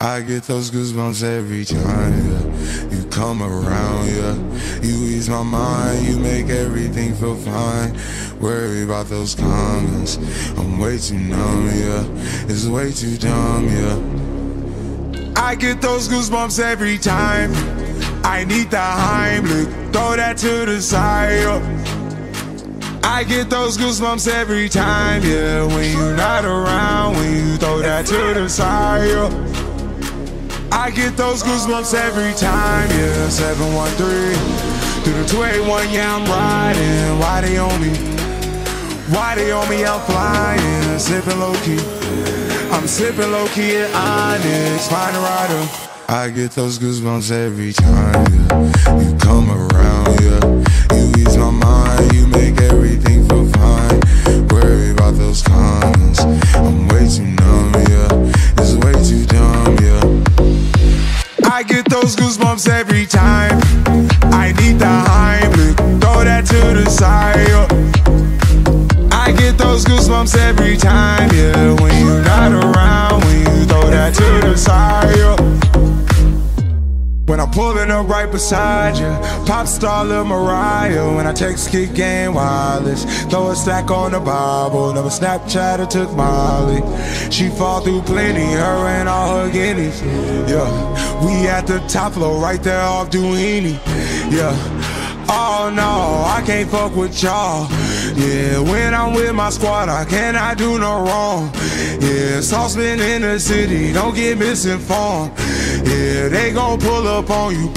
I get those goosebumps every time, yeah. You come around, yeah. You ease my mind, you make everything feel fine. Worry about those comments, I'm way too numb, yeah. It's way too dumb, yeah. I get those goosebumps every time. I need the Heimlich, throw that to the side, yeah. I get those goosebumps every time, yeah. When you're not around, when you throw that to the side, yeah. I get those goosebumps every time, yeah. 713 through the 281, yeah, I'm riding. Why they on me? Why they on me? I'm flying, sipping low key. I'm sipping low key at Onyx, find a rider. I get those goosebumps every time, yeah. You come around, yeah. You ease my mind, you make everything feel fine. Worry about those comments, I'm way too numb, yeah. It's way too dumb, yeah. I get those goosebumps every time. I need the Heimlich, throw that to the side, yeah. I get those goosebumps every time, yeah. When you're not around, when you throw that to the side, yeah. When I'm pulling up right beside you, pop star Lil Mariah. When I text Kick Game Wireless, throw a stack on the Bible. Never Snapchat or took Molly. She fall through plenty, her and all her guineas. Yeah, we at the top floor, right there off Duini. Yeah, oh no, I can't fuck with y'all. Yeah, when I'm with my squad, I cannot do no wrong. Yeah, saucepan in the city, don't get misinformed. Yeah, they gon' pull up on you.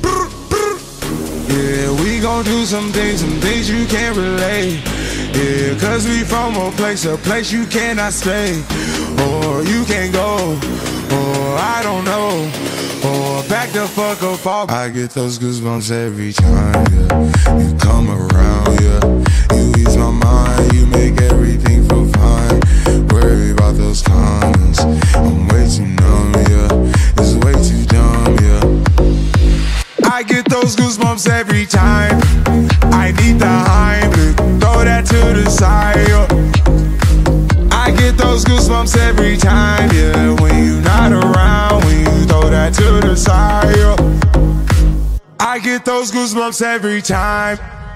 Yeah, we gon' do some things you can't relate. Yeah, cause we from a place you cannot stay. Or you can't go, or I don't know. Or back the fuck up off. I get those goosebumps every time, yeah. You come around, yeah. You ease my mind, you make everything feel fine. Worry about those comments, I'm way too numb, yeah. It's way too dumb, yeah. I get those goosebumps every time. I need the Heimlich, throw that to the side, yeah. I get those goosebumps every time, yeah. When you're not around, when you throw that to the side, yeah. I get those goosebumps every time.